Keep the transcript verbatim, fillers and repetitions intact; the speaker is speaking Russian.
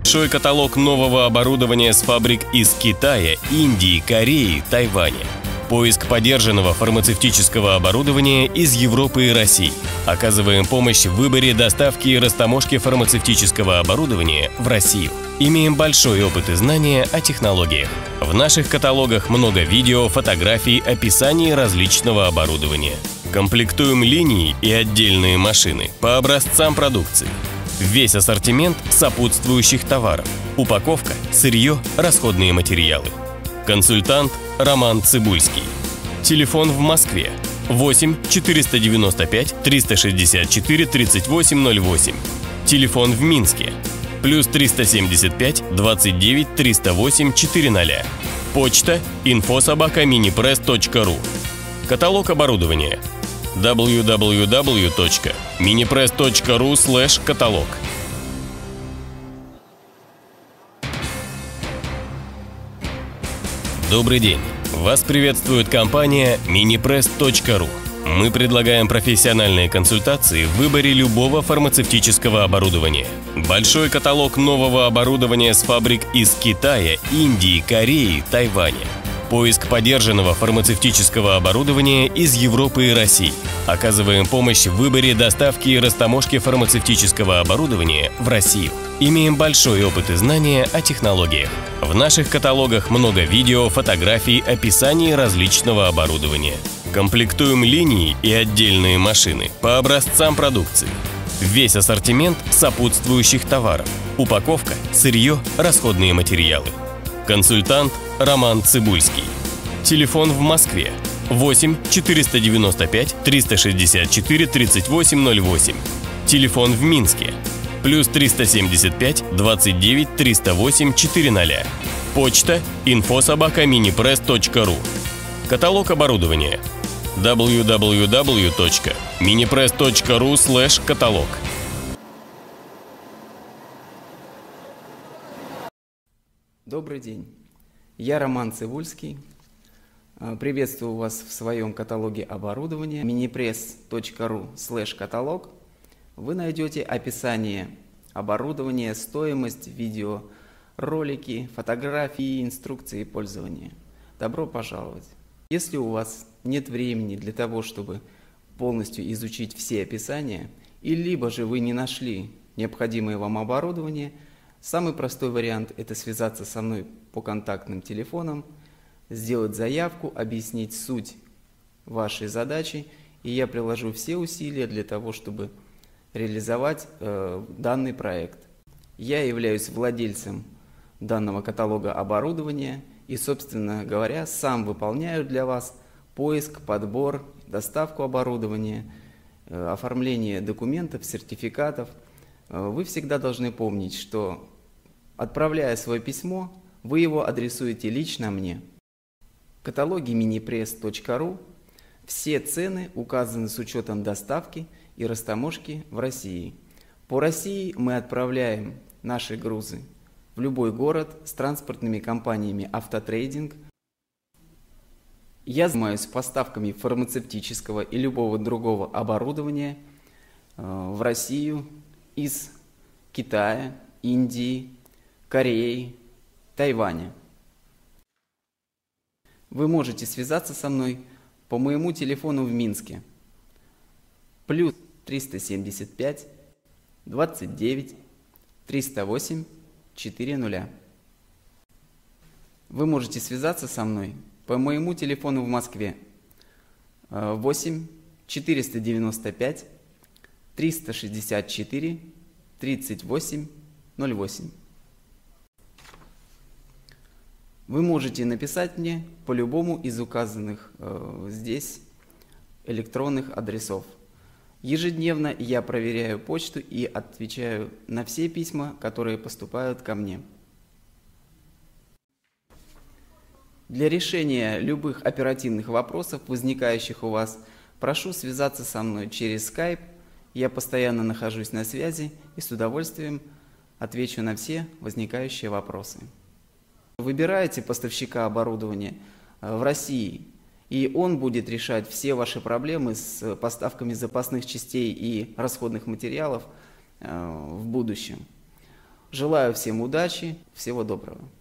Большой каталог нового оборудования с фабрик из Китая, Индии, Кореи, Тайваня. Поиск подержанного фармацевтического оборудования из Европы и России. Оказываем помощь в выборе доставки и растаможки фармацевтического оборудования в Россию. Имеем большой опыт и знания о технологиях. В наших каталогах много видео, фотографий, описаний различного оборудования. Комплектуем линии и отдельные машины по образцам продукции. Весь ассортимент сопутствующих товаров. Упаковка, сырье, расходные материалы. Консультант Роман Цибульский. Телефон в Москве восемь четыреста девяносто пять триста шестьдесят четыре тридцать восемь ноль восемь. Телефон в Минске плюс триста семьдесят пять двадцать девять триста восемь четыреста. Почта инфо собака минипресс точка ру. Каталог оборудования дабл ю дабл ю дабл ю точка минипресс точка ру слэш каталог. Добрый день! Вас приветствует компания минипресс точка ру. Мы предлагаем профессиональные консультации в выборе любого фармацевтического оборудования. Большой каталог нового оборудования с фабрик из Китая, Индии, Кореи, Тайваня. Поиск подержанного фармацевтического оборудования из Европы и России. Оказываем помощь в выборе доставки и растаможки фармацевтического оборудования в Россию. Имеем большой опыт и знания о технологиях. В наших каталогах много видео, фотографий, описаний различного оборудования. Комплектуем линии и отдельные машины по образцам продукции. Весь ассортимент сопутствующих товаров. Упаковка, сырье, расходные материалы. Консультант Роман Цибульский. Телефон в Москве восемь четыреста девяносто пять триста шестьдесят четыре тридцать восемь ноль восемь. Телефон в Минске плюс триста семьдесят пять двадцать девять триста восемь четыреста. Почта инфо собака минипресс точка ру. Каталог оборудования дабл ю дабл ю дабл ю точка минипресс точка ру слэш каталог. Добрый день, я Роман Цибульский. Приветствую вас в своем каталоге оборудования минипресс точка ру слэш каталог. Вы найдете описание оборудования, стоимость, видео, ролики, фотографии, инструкции пользования. Добро пожаловать! Если у вас нет времени для того, чтобы полностью изучить все описания, и либо же вы не нашли необходимое вам оборудование, самый простой вариант – это связаться со мной по контактным телефонам, сделать заявку, объяснить суть вашей задачи, и я приложу все усилия для того, чтобы реализовать э, данный проект. Я являюсь владельцем данного каталога оборудования и, собственно говоря, сам выполняю для вас поиск, подбор, доставку оборудования, э, оформление документов, сертификатов. Вы всегда должны помнить, что, отправляя свое письмо, вы его адресуете лично мне. В каталоге минипресс точка ру все цены указаны с учетом доставки и растаможки в России. По России мы отправляем наши грузы в любой город с транспортными компаниями «Автотрейдинг». Я занимаюсь поставками фармацевтического и любого другого оборудования в Россию из Китая, Индии, Кореи, Тайваня. Вы можете связаться со мной по моему телефону в Минске плюс триста семьдесят пять двадцать девять триста восемь четыреста. Вы можете связаться со мной по моему телефону в Москве восемь четыреста девяносто пять триста шестьдесят четыре тридцать восемь ноль восемь. Вы можете написать мне по любому из указанных э, здесь электронных адресов. Ежедневно я проверяю почту и отвечаю на все письма, которые поступают ко мне. Для решения любых оперативных вопросов, возникающих у вас, прошу связаться со мной через Skype. Я постоянно нахожусь на связи и с удовольствием отвечу на все возникающие вопросы. Выбираете поставщика оборудования в России, и он будет решать все ваши проблемы с поставками запасных частей и расходных материалов в будущем. Желаю всем удачи, всего доброго.